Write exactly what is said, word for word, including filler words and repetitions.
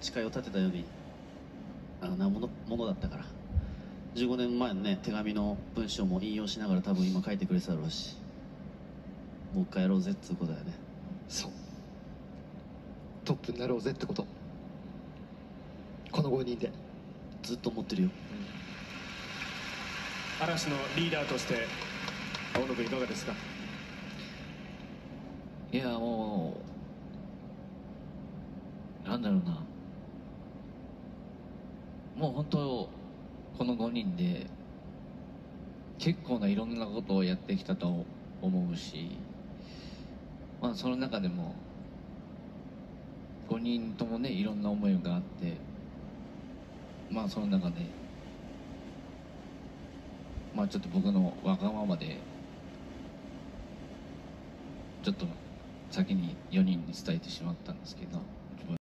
誓いを立てたようにあなものものだったから、じゅうごねんまえのね手紙の文章も引用しながら多分今書いてくれてただろうし、もう一回やろうぜっつうことだよね。 そう、トップになろうぜってこと、このごにんでずっと思ってるよ。 嵐のリーダーとして大野君いかがですか？ いやもうなんだろうな、もう本当このごにんで結構ないろんなことをやってきたと思うし、まあその中でもごにんともねいろんな思いがあって、まあその中でまあちょっと僕のわがままでちょっと先によにんに伝えてしまったんですけど、